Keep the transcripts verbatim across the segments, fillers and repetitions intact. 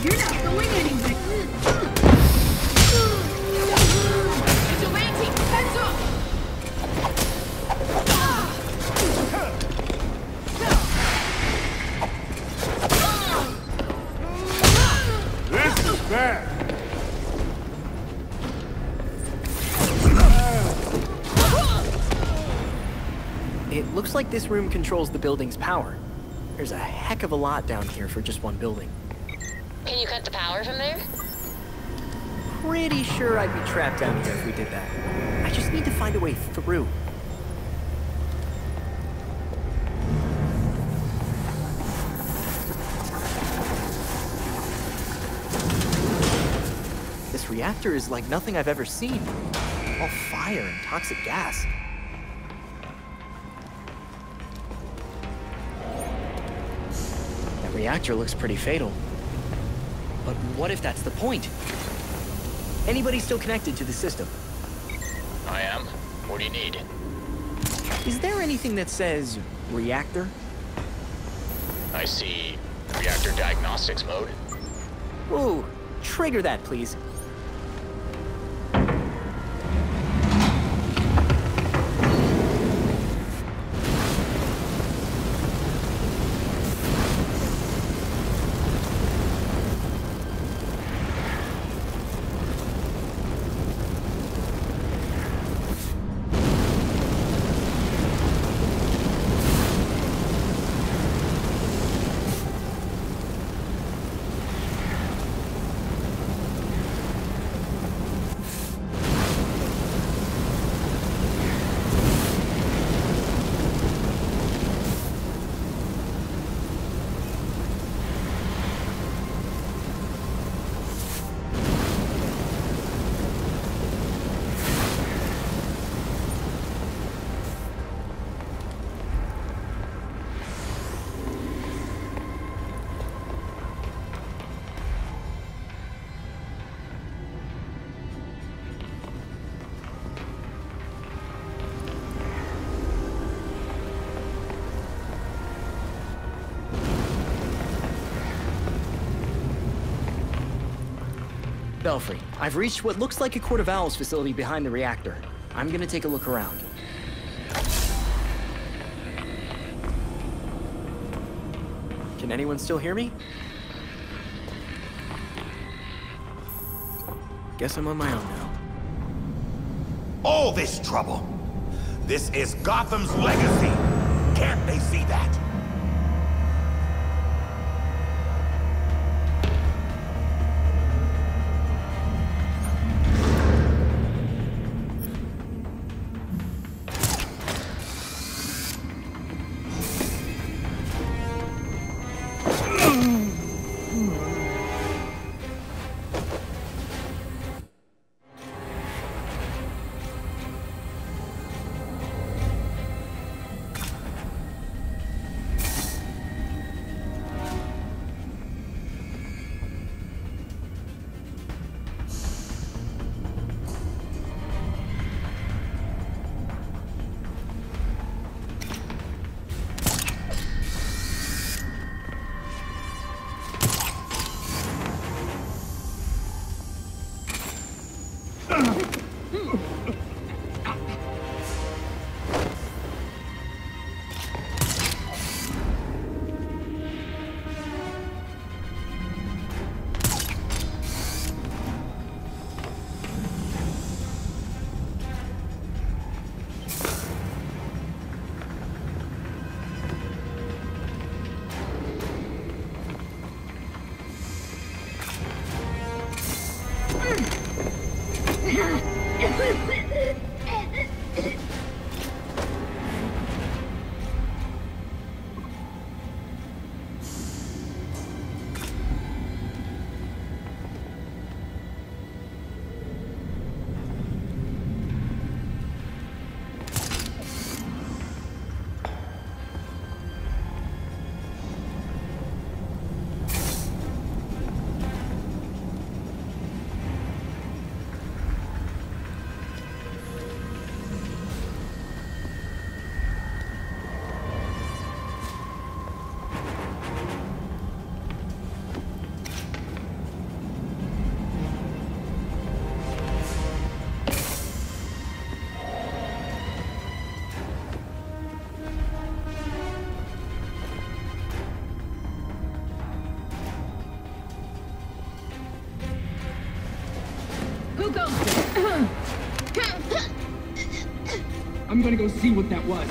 You're not going anywhere. Vigilante, heads up! This is bad. It looks like this room controls the building's power. There's a heck of a lot down here for just one building. Can you cut the power from there? Pretty sure I'd be trapped down here if we did that. I just need to find a way through. This reactor is like nothing I've ever seen. All fire and toxic gas. That reactor looks pretty fatal. But what if that's the point? Anybody still connected to the system? I am. What do you need? Is there anything that says reactor? I see reactor diagnostics mode. Whoa, trigger that, please. Belfry, I've reached what looks like a Court of Owls facility behind the reactor. I'm gonna take a look around. Can anyone still hear me? Guess I'm on my own now. All this trouble. This is Gotham's legacy. Can't they see that? I'm gonna go see what that was.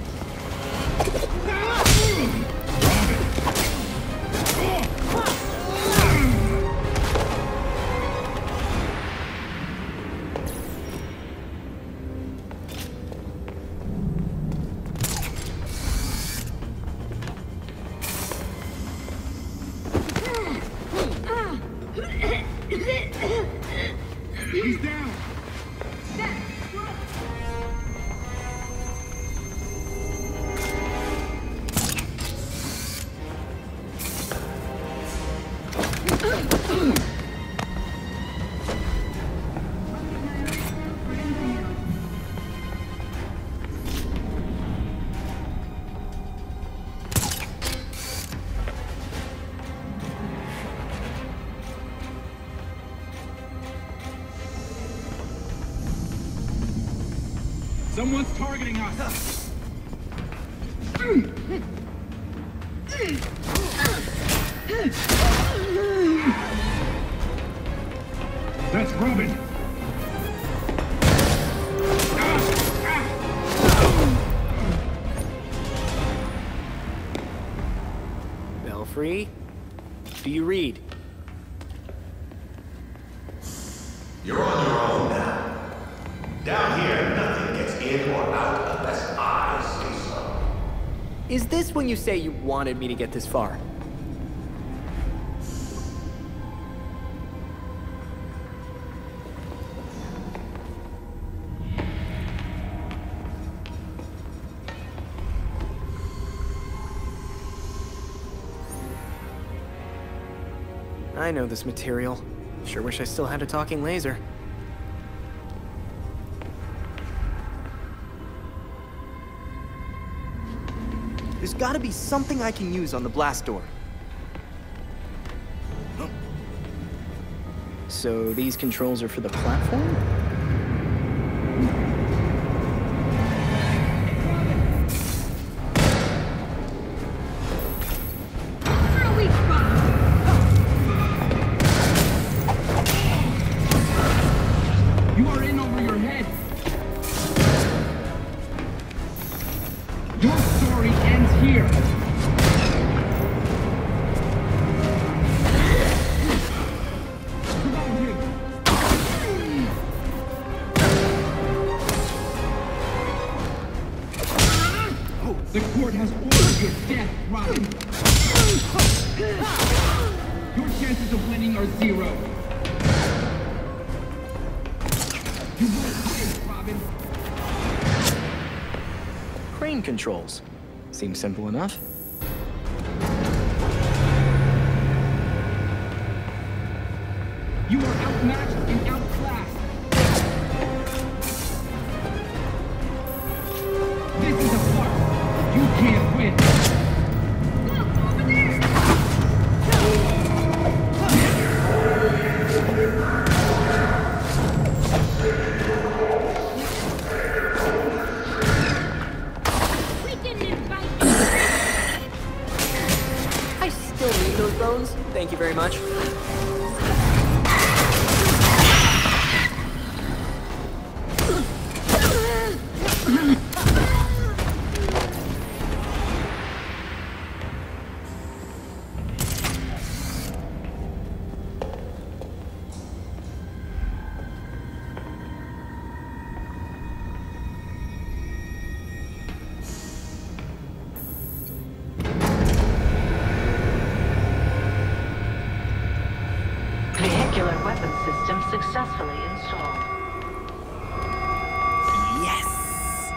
He's down. Someone's targeting us. That's Robin. Belfry, do you read? You're on your own now. Down here, nothing gets in or out unless I say so. Is this when you say you wanted me to get this far? I know this material. Sure wish I still had a talking laser. There's gotta be something I can use on the blast door. So these controls are for the platform? You are in over your head. Your story ends here. Surround him. Oh, the court has ordered your death, Robin. Your chances of winning are zero. You won't win, Robin. Crane controls. Seems simple enough. You are outmatched and outclassed. This is a farce. You can't win. Look, over there! We didn't invite you. I still need those bones. Thank you very much. Vehicular weapon system successfully installed. Yes!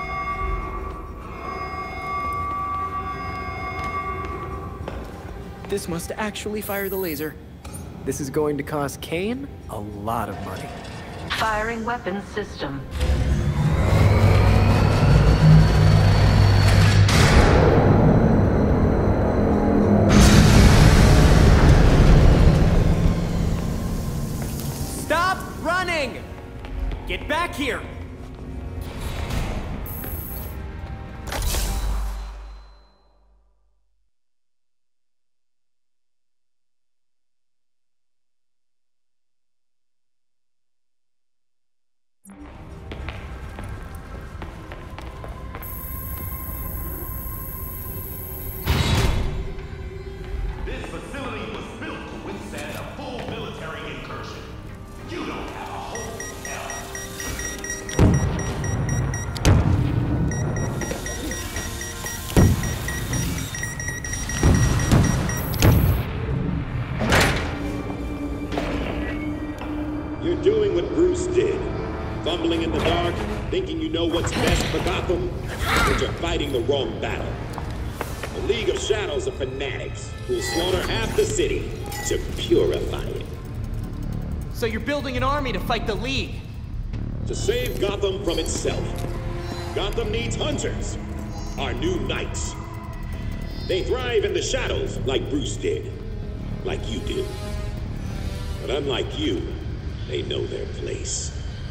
This must actually fire the laser. This is going to cost Kane a lot of money. Firing weapon system. Stop running! Get back here! Bruce did. Fumbling in the dark, thinking you know what's best for Gotham, but you're fighting the wrong battle. The League of Shadows are fanatics who'll slaughter half the city to purify it. So you're building an army to fight the League? To save Gotham from itself. Gotham needs hunters, our new knights. They thrive in the shadows like Bruce did, like you did. But unlike you, they know their place.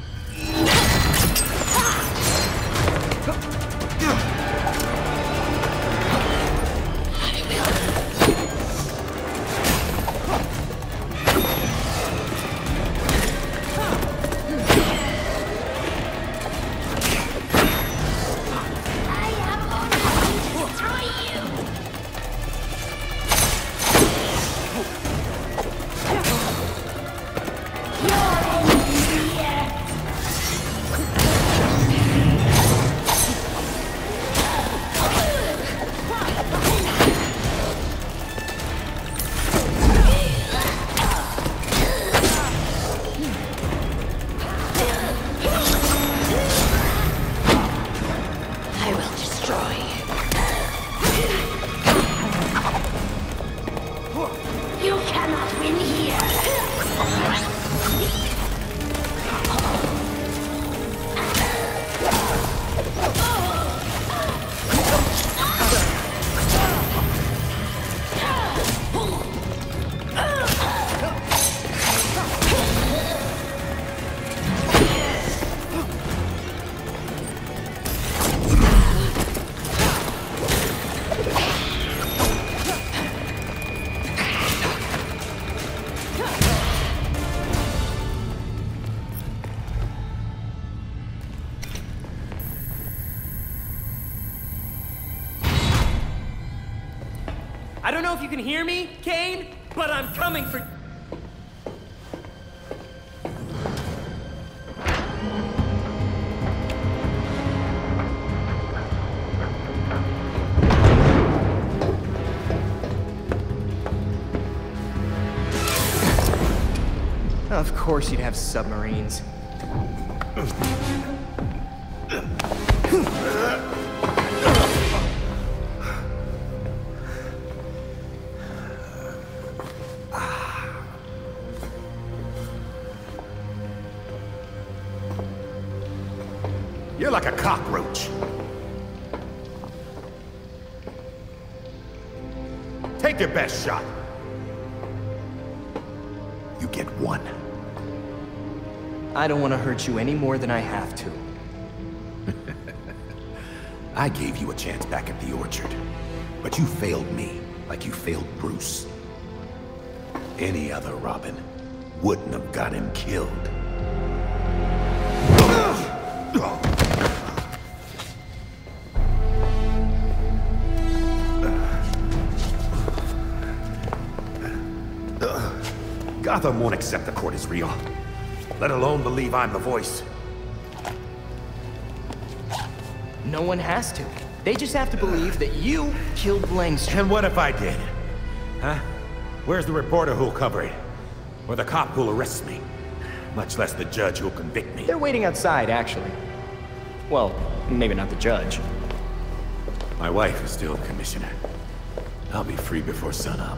I don't know if you can hear me, Kane, but I'm coming for... Of course you'd have submarines. You're like a cockroach. Take your best shot. You get one. I don't want to hurt you any more than I have to. I gave you a chance back at the orchard, but you failed me like you failed Bruce. Any other Robin wouldn't have got him killed. Gotham won't accept the court is real, let alone believe I'm the voice. No one has to. They just have to believe that you killed Langstrom. And what if I did? Huh? Where's the reporter who'll cover it? Or the cop who'll arrest me? Much less the judge who'll convict me. They're waiting outside, actually. Well, maybe not the judge. My wife is still commissioner. I'll be free before sunup.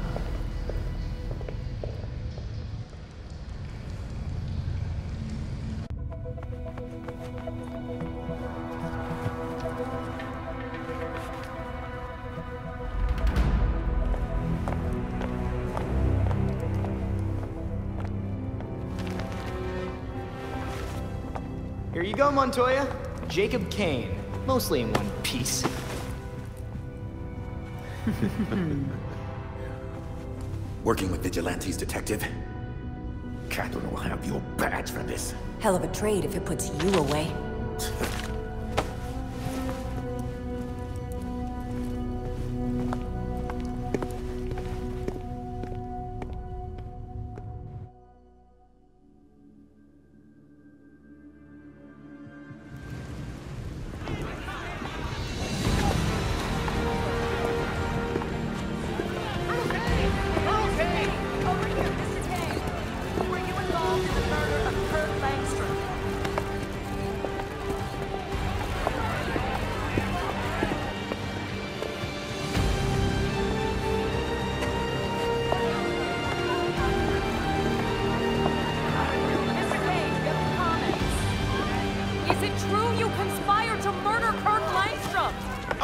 Here you go, Montoya. Jacob Kane. Mostly in one piece. Working with vigilantes, detective? Catherine will have your badge for this. Hell of a trade if it puts you away. Over here, this is Kane. Were you involved in the murder of Kurt Langstrom?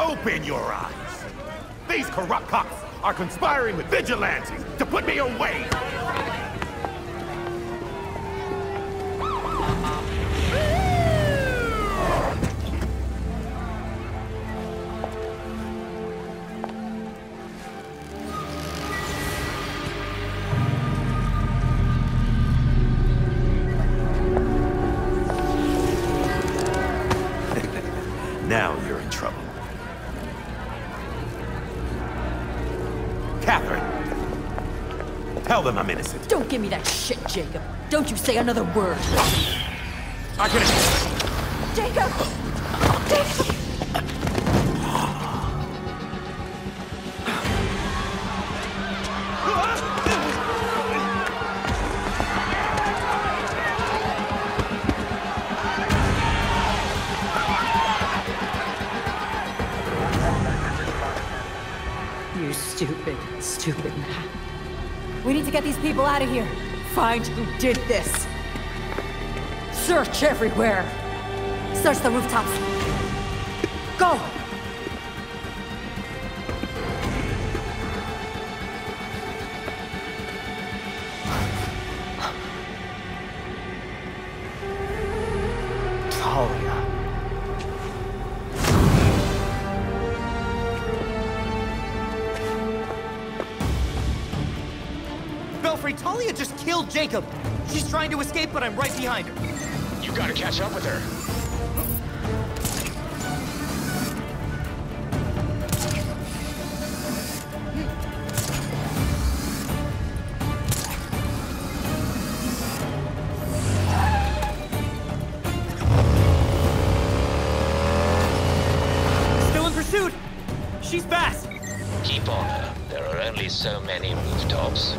Open your eyes! These corrupt cops are conspiring with vigilantes to put me away! Now you're in trouble. Catherine! Tell them I'm innocent. Don't give me that shit, Jacob. Don't you say another word. I can... Jacob! Jacob! You stupid, stupid man. We need to get these people out of here. Find who did this. Search everywhere. Search the rooftops. Go! Talia. Belfry, Talia just killed Jacob. She's trying to escape, but I'm right behind her. You gotta catch up with her. Still in pursuit. She's fast. Keep on her. There are only so many rooftops.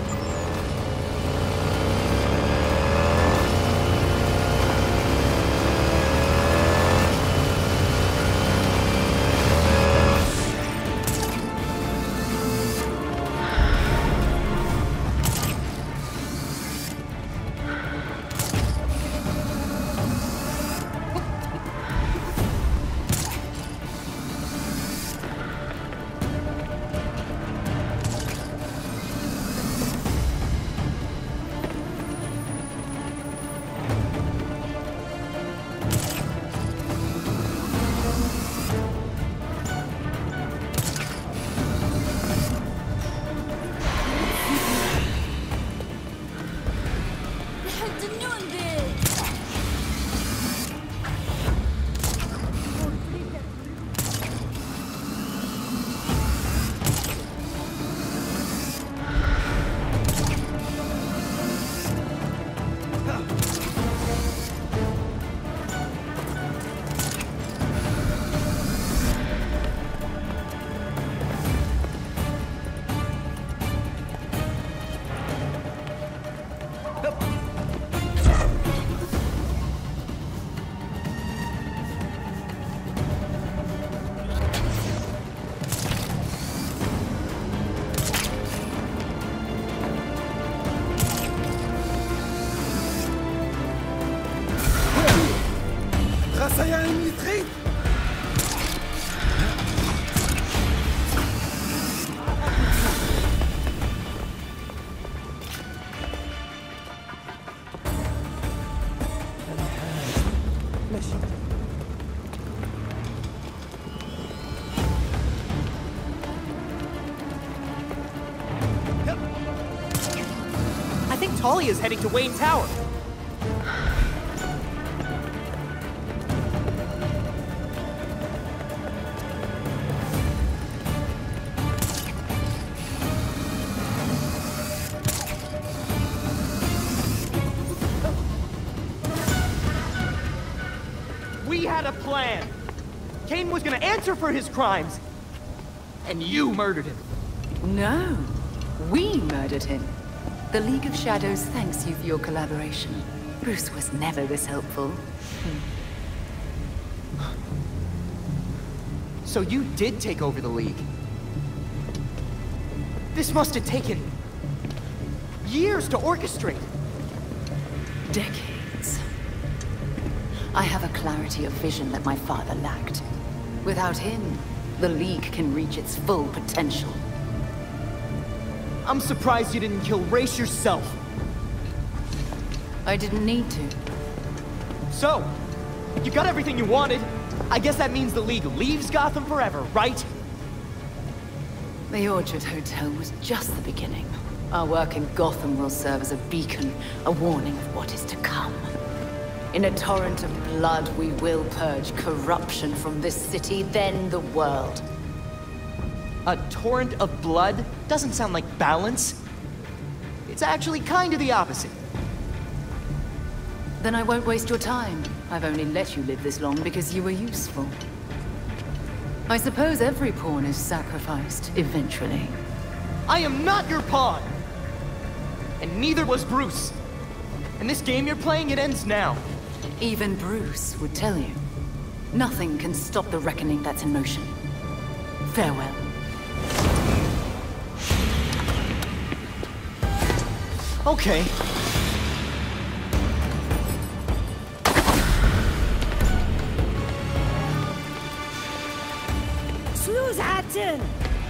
I think Talia's heading to Wayne Tower. We had a plan. Kane was gonna answer for his crimes. And you murdered him. No, we murdered him. The League of Shadows thanks you for your collaboration. Bruce was never this helpful. So you did take over the League. This must have taken years to orchestrate. Decades. I have a clarity of vision that my father lacked. Without him, the League can reach its full potential. I'm surprised you didn't kill Ra's yourself. I didn't need to. So, you got everything you wanted. I guess that means the League leaves Gotham forever, right? The Orchard Hotel was just the beginning. Our work in Gotham will serve as a beacon, a warning of what is to come. In a torrent of blood, we will purge corruption from this city, then the world. A torrent of blood doesn't sound like balance. It's actually kind of the opposite. Then I won't waste your time. I've only let you live this long because you were useful. I suppose every pawn is sacrificed, eventually. I am not your pawn! And neither was Bruce. And this game you're playing, it ends now. Even Bruce would tell you. Nothing can stop the reckoning that's in motion. Farewell. Okay. Schlusshatten!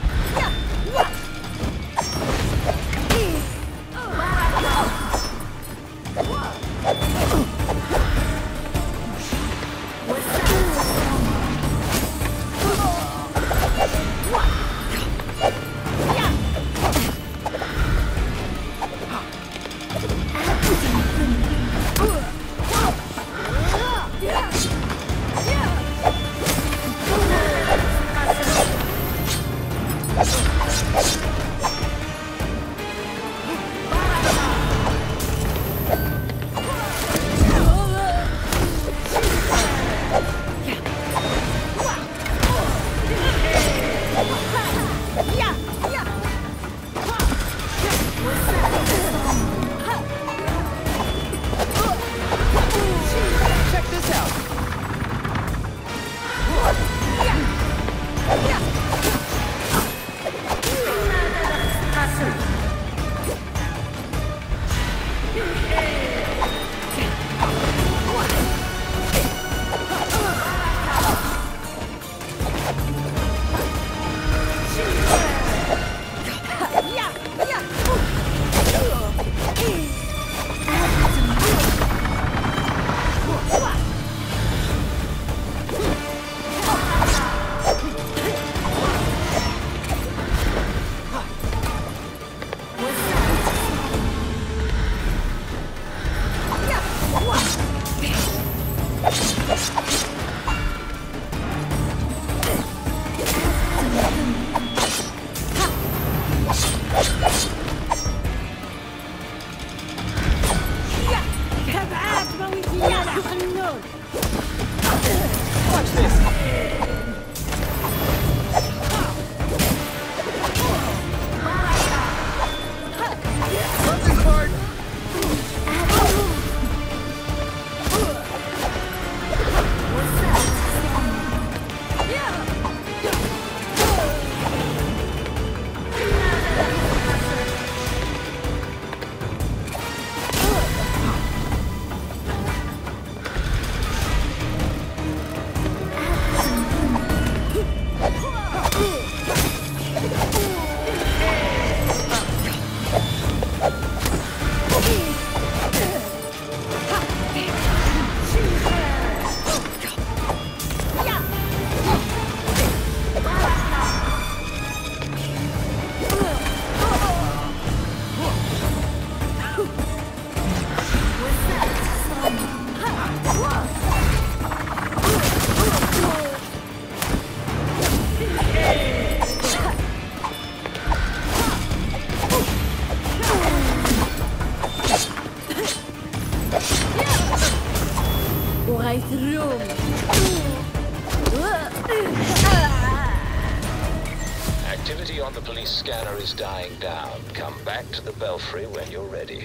Activity on the police scanner is dying down. Come back to the Belfry when you're ready.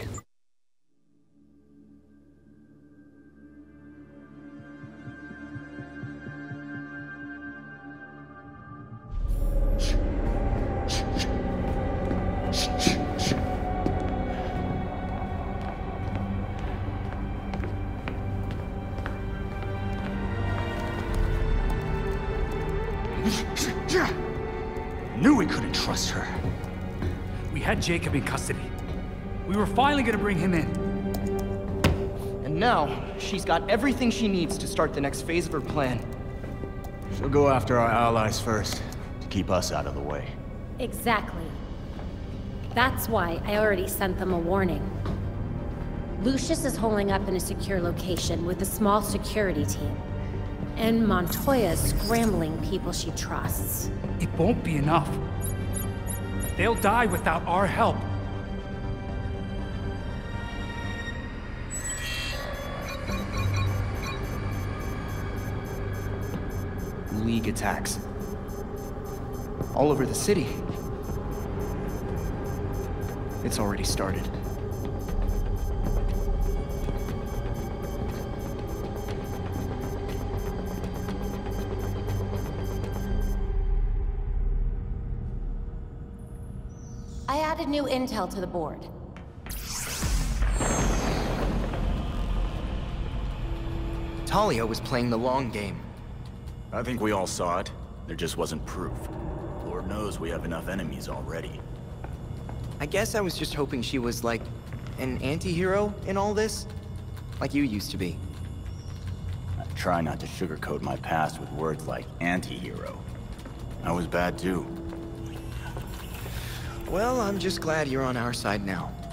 Yeah. had Jacob in custody. We were finally gonna bring him in. And now, she's got everything she needs to start the next phase of her plan. She'll go after our allies first, to keep us out of the way. Exactly. That's why I already sent them a warning. Lucius is holding up in a secure location with a small security team. And Montoya's scrambling people she trusts. It won't be enough. They'll die without our help. League attacks. All over the city. It's already started. I added new intel to the board. Talia was playing the long game. I think we all saw it. There just wasn't proof. Lord knows we have enough enemies already. I guess I was just hoping she was, like, an anti-hero in all this? Like you used to be. I try not to sugarcoat my past with words like anti-hero. I was bad too. Well, I'm just glad you're on our side now.